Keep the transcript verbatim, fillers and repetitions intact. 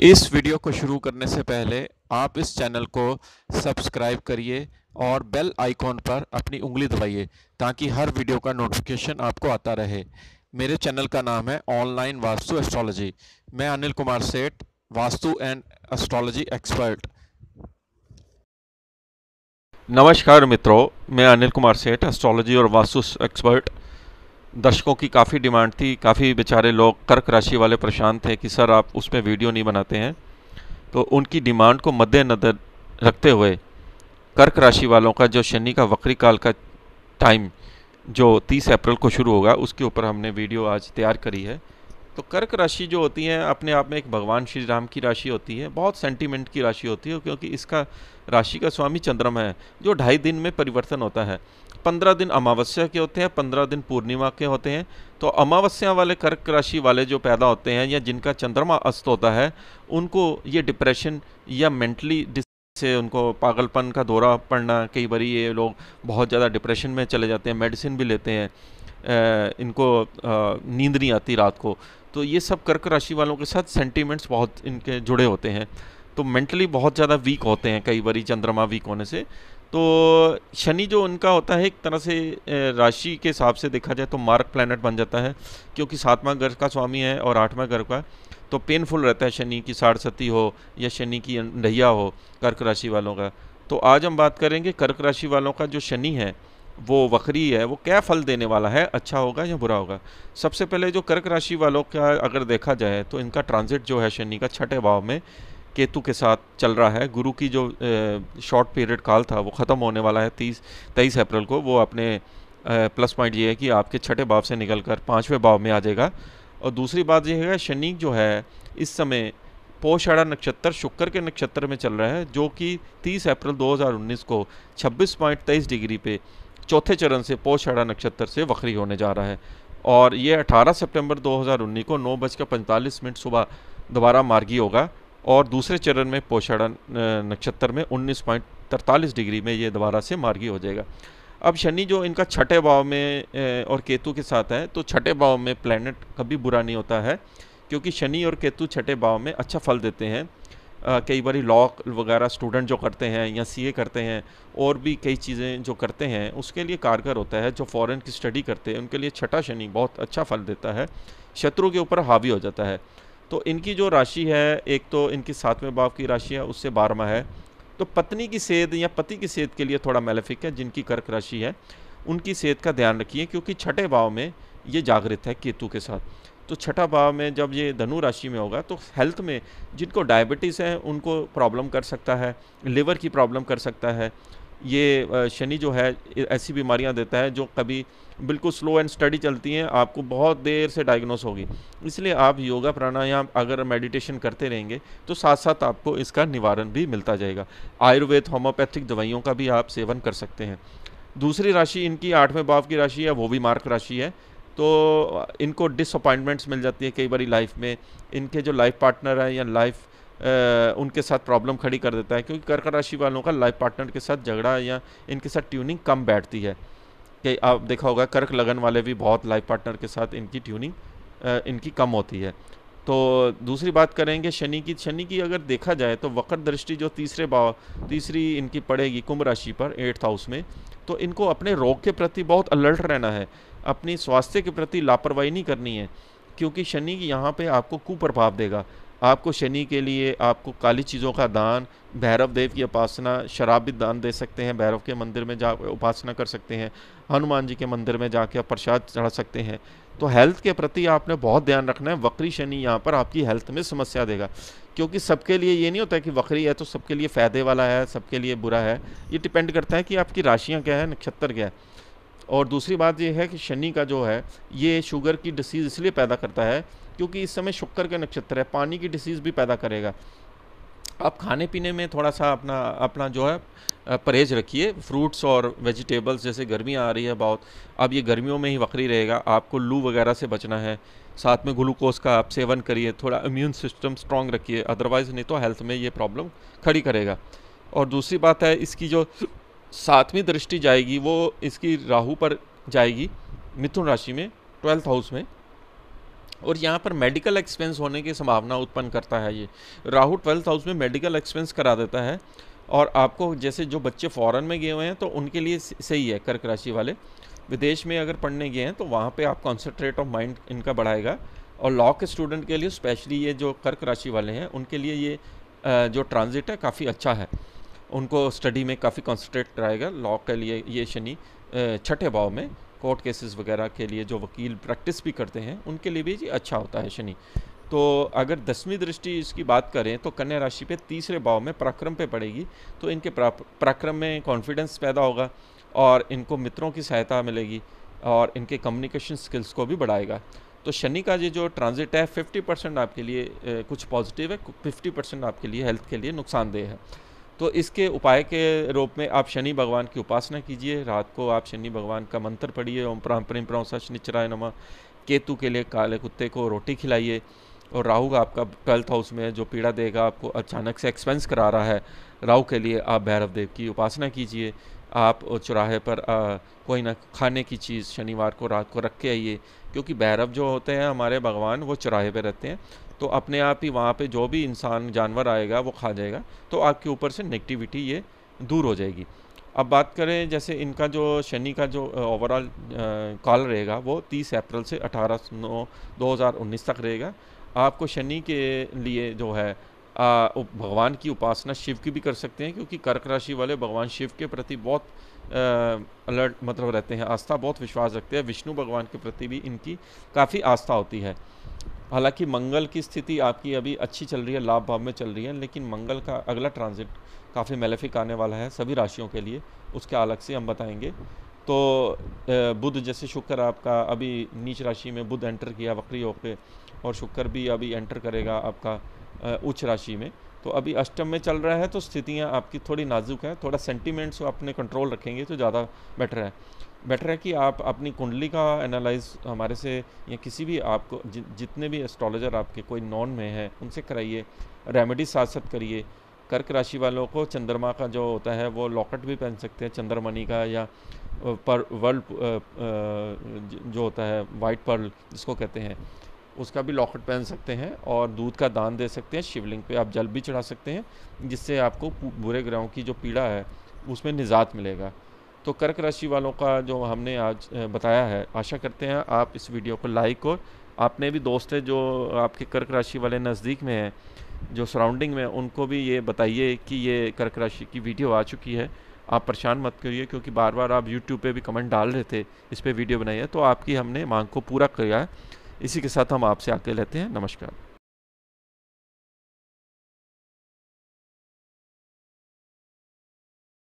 इस वीडियो को शुरू करने से पहले आप इस चैनल को सब्सक्राइब करिए और बेल आइकॉन पर अपनी उंगली दबाइए ताकि हर वीडियो का नोटिफिकेशन आपको आता रहे। मेरे चैनल का नाम है ऑनलाइन वास्तु एस्ट्रोलॉजी। मैं अनिल कुमार सेठ, वास्तु एंड एस्ट्रोलॉजी एक्सपर्ट। नमस्कार मित्रों, मैं अनिल कुमार सेठ, एस्ट्रोलॉजी और वास्तु एक्सपर्ट। दर्शकों की काफ़ी डिमांड थी, काफ़ी बेचारे लोग कर्क राशि वाले परेशान थे कि सर आप उस पर वीडियो नहीं बनाते हैं। तो उनकी डिमांड को मद्देनज़र रखते हुए कर्क राशि वालों का जो शनि का वक्री काल का टाइम जो तीस अप्रैल को शुरू होगा, उसके ऊपर हमने वीडियो आज तैयार करी है। तो कर्क राशि जो होती है अपने आप में एक भगवान श्री राम की राशि होती है, बहुत सेंटीमेंट की राशि होती है, क्योंकि इसका राशि का स्वामी चंद्रमा है जो ढाई दिन में परिवर्तन होता है। पंद्रह दिन अमावस्या के होते हैं, पंद्रह दिन पूर्णिमा के होते हैं। तो अमावस्या वाले कर्क राशि वाले जो पैदा होते हैं या जिनका चंद्रमा अस्त होता है, उनको ये डिप्रेशन या मेंटली से उनको पागलपन का दौरा पड़ना, कई बार ये लोग बहुत ज़्यादा डिप्रेशन में चले जाते हैं, मेडिसिन भी लेते हैं, आ, इनको आ, नींद नहीं आती रात को। तो ये सब कर्क राशि वालों के साथ सेंटीमेंट्स बहुत इनके जुड़े होते हैं, तो मेंटली बहुत ज़्यादा वीक होते हैं कई बार चंद्रमा वीक होने से। तो शनि जो उनका होता है एक तरह से राशि के हिसाब से देखा जाए तो मार्क प्लैनेट बन जाता है, क्योंकि सातवां घर का स्वामी है और आठवां घर का। तो पेनफुल रहता है शनि की साड़सती हो या शनि की ढैया हो कर्क राशि वालों का। तो आज हम बात करेंगे कर्क राशि वालों का जो शनि है वो वक्री है, वो क्या फल देने वाला है, अच्छा होगा या बुरा होगा। सबसे पहले जो कर्क राशि वालों का अगर देखा जाए तो इनका ट्रांजिट जो है शनि का छठे भाव में केतु के साथ चल रहा है। गुरु की जो शॉर्ट पीरियड काल था वो ख़त्म होने वाला है तीस तेईस अप्रैल को। वो अपने प्लस पॉइंट ये है कि आपके छठे भाव से निकलकर पाँचवें भाव में आ जाएगा। और दूसरी बात यह है शनि जो है इस समय पोषाढ़ा नक्षत्र शुक्र के नक्षत्र में चल रहा है, जो कि तीस अप्रैल दो हज़ार उन्नीस को छब्बीस पॉइंट तेईस डिग्री पे चौथे चरण से पोषाढ़ा नक्षत्र से वक्री होने जा रहा है। और ये अठारह सितंबर दो हज़ार उन्नीस को नौ बजकर पैंतालीस मिनट सुबह दोबारा मार्गी होगा और दूसरे चरण में पोषाढ़ा नक्षत्र में उन्नीस पॉइंट तरतालीस डिग्री में ये दोबारा से मार्गी हो जाएगा। अब शनि जो इनका छठे भाव में और केतु के साथ है, तो छठे भाव में प्लैनेट कभी बुरा नहीं होता है, क्योंकि शनि और केतु छठे भाव में अच्छा फल देते हैं। आ, कई बार लॉ वगैरह स्टूडेंट जो करते हैं या सीए करते हैं और भी कई चीज़ें जो करते हैं उसके लिए कारगर होता है। जो फॉरेन की स्टडी करते हैं उनके लिए छठा शनि बहुत अच्छा फल देता है, शत्रु के ऊपर हावी हो जाता है। तो इनकी जो राशि है, एक तो इनकी सातवें भाव की राशि है, उससे बारहवां है। तो पत्नी की सेहत या पति की सेहत के लिए थोड़ा मैलेफिक है। जिनकी कर्क राशि है उनकी सेहत का ध्यान रखिए, क्योंकि छठे भाव में ये जागृत है केतु के साथ। तो छठा भाव में जब ये धनु राशि में होगा तो हेल्थ में जिनको डायबिटीज़ है उनको प्रॉब्लम कर सकता है, लिवर की प्रॉब्लम कर सकता है। ये शनि जो है ऐसी बीमारियां देता है जो कभी बिल्कुल स्लो एंड स्टडी चलती हैं, आपको बहुत देर से डायग्नोस होगी। इसलिए आप योगा प्राणायाम अगर मेडिटेशन करते रहेंगे तो साथ साथ आपको इसका निवारण भी मिलता जाएगा। आयुर्वेद होम्योपैथिक दवाइयों का भी आप सेवन कर सकते हैं। दूसरी राशि इनकी आठवें भाव की राशि है, वो भी मार्क राशि है। तो इनको डिसअपॉइंटमेंट्स मिल जाती है कई बार लाइफ में। इनके जो लाइफ पार्टनर है या लाइफ Uh, उनके साथ प्रॉब्लम खड़ी कर देता है, क्योंकि कर्क राशि वालों का लाइफ पार्टनर के साथ झगड़ा या इनके साथ ट्यूनिंग कम बैठती है। कि आप देखा होगा कर्क लगन वाले भी बहुत लाइफ पार्टनर के साथ इनकी ट्यूनिंग uh, इनकी कम होती है। तो दूसरी बात करेंगे शनि की। शनि की अगर देखा जाए तो वक्र दृष्टि जो तीसरे भाव तीसरी इनकी पड़ेगी कुंभ राशि पर एट्थ हाउस में, तो इनको अपने रोग के प्रति बहुत अलर्ट रहना है, अपनी स्वास्थ्य के प्रति लापरवाही नहीं करनी है, क्योंकि शनि यहाँ पे आपको कुप्रभाव देगा। आपको शनि के लिए आपको काली चीज़ों का दान, भैरव देव की उपासना, शराब भी दान दे सकते हैं, भैरव के मंदिर में जा उपासना कर सकते हैं, हनुमान जी के मंदिर में जाके प्रसाद चढ़ा सकते हैं। तो हेल्थ के प्रति आपने बहुत ध्यान रखना है। वक्री शनि यहाँ पर आपकी हेल्थ में समस्या देगा, क्योंकि सबके लिए ये नहीं होता है कि वक्री है तो सबके लिए फ़ायदे वाला है, सबके लिए बुरा है। ये डिपेंड करता है कि आपकी राशियाँ क्या है, नक्षत्र क्या है। और दूसरी बात ये है कि शनि का जो है ये शुगर की डिसीज़ इसलिए पैदा करता है क्योंकि इस समय शुक्र का नक्षत्र है, पानी की डिसीज़ भी पैदा करेगा। आप खाने पीने में थोड़ा सा अपना अपना जो है परहेज रखिए, फ्रूट्स और वेजिटेबल्स। जैसे गर्मियाँ आ रही है बहुत, अब ये गर्मियों में ही वक्री रहेगा, आपको लू वगैरह से बचना है। साथ में ग्लूकोज का आप सेवन करिए, थोड़ा इम्यून सिस्टम स्ट्रॉन्ग रखिए, अदरवाइज़ नहीं तो हेल्थ में ये प्रॉब्लम खड़ी करेगा। और दूसरी बात है इसकी जो सातवीं दृष्टि जाएगी वो इसकी राहु पर जाएगी मिथुन राशि में ट्वेल्थ हाउस में। और यहाँ पर मेडिकल एक्सपेंस होने की संभावना उत्पन्न करता है। ये राहु ट्वेल्थ हाउस में मेडिकल एक्सपेंस करा देता है, और आपको जैसे जो बच्चे फॉरेन में गए हुए हैं तो उनके लिए सही है, कर्क राशि वाले विदेश में अगर पढ़ने गए हैं तो वहाँ पे आप कॉन्सेंट्रेट ऑफ माइंड इनका बढ़ाएगा। और लॉ के स्टूडेंट के लिए स्पेशली ये जो कर्क राशि वाले हैं उनके लिए ये जो ट्रांजिट है काफ़ी अच्छा है, उनको स्टडी में काफ़ी कॉन्सेंट्रेट कराएगा। लॉ के लिए ये शनि छठे भाव में कोर्ट केसेस वगैरह के लिए जो वकील प्रैक्टिस भी करते हैं उनके लिए भी ये अच्छा होता है शनि। तो अगर दसवीं दृष्टि इसकी बात करें तो कन्या राशि पे तीसरे भाव में पराक्रम पे पड़ेगी, तो इनके पराक्रम में कॉन्फिडेंस पैदा होगा और इनको मित्रों की सहायता मिलेगी और इनके कम्युनिकेशन स्किल्स को भी बढ़ाएगा। तो शनि का ये जो ट्रांजिट है फिफ्टी परसेंट आपके लिए ए, कुछ पॉजिटिव है, फिफ्टी परसेंट आपके लिए हेल्थ के लिए नुकसानदेह है। तो इसके उपाय के रूप में आप शनि भगवान की उपासना कीजिए। रात को आप शनि भगवान का मंत्र पढ़िए, ओम प्राम प्रेम प्रंसा शनिचराय नमः। केतु के लिए काले कुत्ते को रोटी खिलाइए। और राहु का आपका ट्वेल्थ हाउस में जो पीड़ा देगा, आपको अचानक से एक्सपेंस करा रहा है, राहु के लिए आप भैरव देव की उपासना कीजिए। आप चौराहे पर आ, कोई ना खाने की चीज़ शनिवार को रात को रख के आइए, क्योंकि भैरव जो होते हैं हमारे भगवान वो चौराहे पे रहते हैं, तो अपने आप ही वहाँ पे जो भी इंसान जानवर आएगा वो खा जाएगा, तो आपके ऊपर से नेगेटिविटी ये दूर हो जाएगी। अब बात करें जैसे इनका जो शनि का जो ओवरऑल काल रहेगा वो तीस अप्रैल से अठारह नौ दो हज़ार उन्नीस तक रहेगा। आपको शनि के लिए जो है आ, भगवान की उपासना शिव की भी कर सकते हैं, क्योंकि कर्क राशि वाले भगवान शिव के प्रति बहुत अलर्ट मतलब रहते हैं, आस्था बहुत विश्वास रखते हैं। विष्णु भगवान के प्रति भी इनकी काफ़ी आस्था होती है। हालांकि मंगल की स्थिति आपकी अभी अच्छी चल रही है, लाभ भाव में चल रही है, लेकिन मंगल का अगला ट्रांजिट काफ़ी मेलेफिक आने वाला है सभी राशियों के लिए, उसके अलग से हम बताएंगे। तो बुध जैसे शुक्र आपका अभी नीच राशि में बुध एंटर किया वक्री होकर, और शुक्र भी अभी एंटर करेगा आपका उच्च राशि में, तो अभी अष्टम में चल रहा है, तो स्थितियां आपकी थोड़ी नाजुक हैं। थोड़ा सेंटिमेंट्स को अपने कंट्रोल रखेंगे तो ज़्यादा बेटर है। बेटर है कि आप अपनी कुंडली का एनालाइज हमारे से या किसी भी आपको जि, जितने भी एस्ट्रोलॉजर आपके कोई नॉन में है उनसे कराइए, रेमेडी साथ साथ करिए। कर्क राशि वालों को चंद्रमा का जो होता है वो लॉकेट भी पहन सकते हैं चंद्रमणि का, या पर वर्ल्ड जो होता है वाइट पर्ल जिसको कहते हैं उसका भी लॉकेट पहन सकते हैं, और दूध का दान दे सकते हैं। शिवलिंग पे आप जल भी चढ़ा सकते हैं, जिससे आपको बुरे ग्रहों की जो पीड़ा है उसमें निजात मिलेगा। तो कर्क राशि वालों का जो हमने आज बताया है, आशा करते हैं आप इस वीडियो को लाइक, और आपने भी दोस्त है जो आपके कर्क राशि वाले नज़दीक में हैं, जो सराउंडिंग में, उनको भी ये बताइए कि ये कर्क राशि की वीडियो आ चुकी है। आप परेशान मत करिए, क्योंकि बार बार आप यूट्यूब पे भी कमेंट डाल रहे थे इस पर वीडियो बनाइए, तो आपकी हमने मांग को पूरा किया है। इसी के साथ हम आपसे आके लेते हैं। नमस्कार।